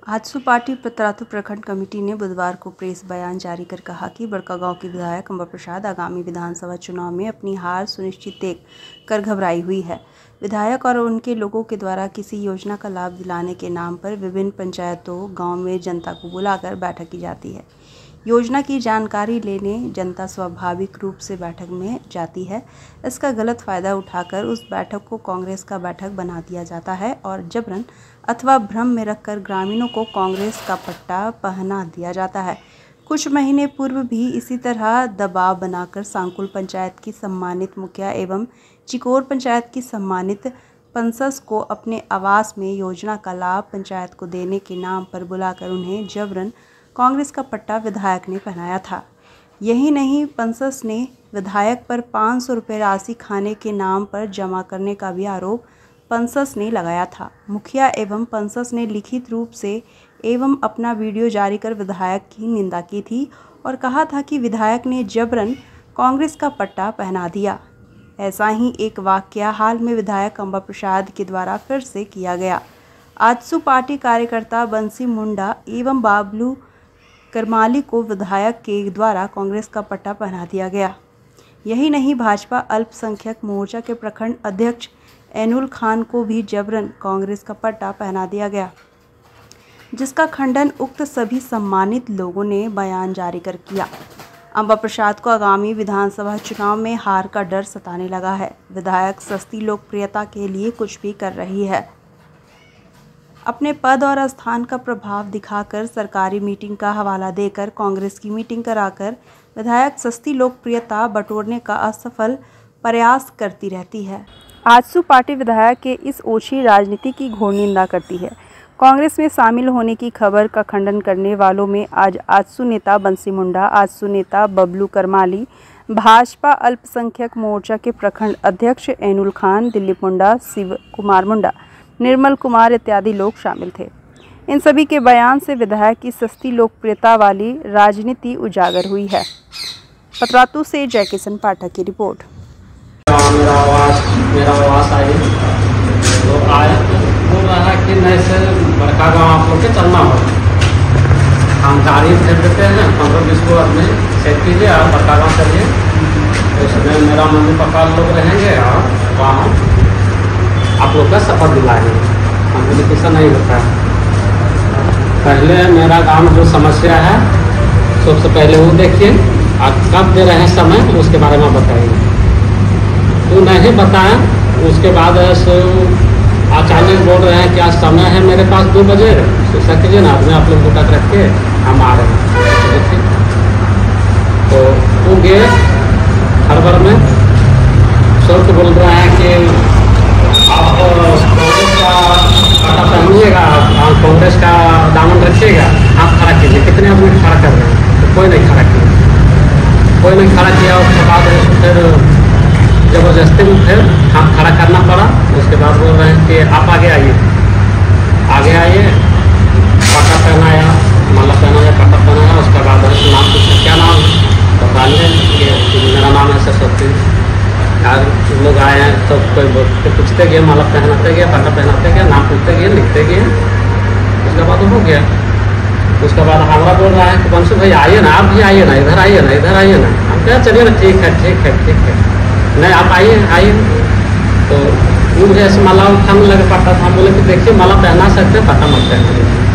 AJSU party Patratu प्रखंड committee ने बुधवार को प्रेस बयान जारी कर कहा कि बड़कागांव के विधायक अंबा प्रसाद आगामी विधानसभा चुनाव में अपनी हार सुनिश्चित देख कर घबराई हुई है। विधायक और उनके लोगों के द्वारा किसी योजना का लाभ दिलाने के नाम पर विभिन्न पंचायतों गांव में जनता को बुलाकर बैठक की जाती है। योजना की जानकारी लेने जनता स्वाभाविक रूप से बैठक में जाती है। इसका गलत फायदा उठाकर उस बैठक को कांग्रेस का बैठक बना दिया जाता है और जबरन अथवा भ्रम में रखकर ग्रामीणों को कांग्रेस का पट्टा पहना दिया जाता है। कुछ महीने पूर्व भी इसी तरह दबाव बनाकर सांकुल पंचायत की सम्मानित मुखिया एवं चिकोर पंचायत की सम्मानित पंसस को अपने आवास में योजना का लाभ पंचायत को देने के नाम पर बुलाकर उन्हें जबरन कांग्रेस का पट्टा विधायक ने पहनाया था। यही नहीं, पंसस ने विधायक पर 500 रुपये राशि खाने के नाम पर जमा करने का भी आरोप पंसस ने लगाया था। मुखिया एवं पंसस ने लिखित रूप से एवं अपना वीडियो जारी कर विधायक की निंदा की थी और कहा था कि विधायक ने जबरन कांग्रेस का पट्टा पहना दिया। ऐसा ही एक वाकया हाल में विधायक अंबा प्रसाद के द्वारा फिर से किया गया। आजसू पार्टी कार्यकर्ता बंसी मुंडा एवं बाबलू करमाली को विधायक के द्वारा कांग्रेस का पट्टा पहना दिया गया। यही नहीं, भाजपा अल्पसंख्यक मोर्चा के प्रखंड अध्यक्ष एनुल खान को भी जबरन कांग्रेस का पट्टा पहना दिया गया, जिसका खंडन उक्त सभी सम्मानित लोगों ने बयान जारी कर किया। अंबा प्रसाद को आगामी विधानसभा चुनाव में हार का डर सताने लगा है। विधायक सस्ती लोकप्रियता के लिए कुछ भी कर रही है। अपने पद और स्थान का प्रभाव दिखाकर सरकारी मीटिंग का हवाला देकर कांग्रेस की मीटिंग कराकर विधायक सस्ती लोकप्रियता बटोरने का असफल प्रयास करती रहती है। आजसू पार्टी विधायक के इस ओछी राजनीति की घोर निंदा करती है। कांग्रेस में शामिल होने की खबर का खंडन करने वालों में आज आजसू नेता बंसी मुंडा, आजसू नेता बबलू करमाली, भाजपा अल्पसंख्यक मोर्चा के प्रखंड अध्यक्ष एनुल खान, दिलीप मुंडा, शिव कुमार मुंडा, निर्मल कुमार इत्यादि लोग शामिल थे। इन सभी के बयान से विधायक की सस्ती लोकप्रियता वाली राजनीति उजागर हुई है। पतरातू से जय किशन पाठक की रिपोर्ट। मेरा आवास आई तो आया बोल रहा कि नहीं सर बड़कागांव आप लोग के चलना हो, हम गाड़ी भेज देते हैं, 15-20 को अपने सेट कीजिए और बड़कागांव चलिए। तो इसमें मेरा मम्मी पापा लोग रहेंगे और वहाँ आप लोग का सफर दिलाएंगे। हमको किसा नहीं होता है। पहले मेरा गांव में जो समस्या है सबसे पहले वो देखिए, आप कब दे रहे हैं समय तो उसके बारे में बताइए। तो नहीं बताएं, उसके बाद अचानक बोल रहे हैं क्या समय है मेरे पास 2 बजे, तो सर कीजिए ना, अपने आप लोग को रख के हम आ रहे हैं। तो वो गए हड़बड़ में सब बोल रहे हैं कि आप कांग्रेस का पट्टा पहनिएगा, कांग्रेस का दामन रखिएगा, आप खड़ा कीजिए। कितने आदमी खड़ा कर रहे हैं, तो कोई नहीं खड़ा किया, कोई नहीं खड़ा किया। उसके बाद फिर जबरदस्ती में फिर हम खड़ा करना पड़ा। उसके बाद बोल रहे हैं कि आप आगे आइए, पट्टा पहनाया, माला पहनाया, पट्टा पहनाया। उसके बाद नाम पूछा क्या नाम है, बता लिया कि मेरा नाम है सरस्वती। यार लोग आए हैं तो कोई पूछते गए, माला पहनाते गए, पट्टा पहनाते गए, नाम पूछते गए, लिखते गए। उसके बाद हो गया। उसके बाद हमारा बोल रहा है कि बंसू भाई आइए ना, आप भी आइए ना, इधर आइए ना, इधर आइए ना। हम कह चलिए ना, ठीक है ठीक है ठीक है, नहीं आप आइए। तो मुझे ऐसे माला उठाने लगे पट्टा, हम बोले कि देखिए माला पहना सकते हैं, पट्टा मत पहना।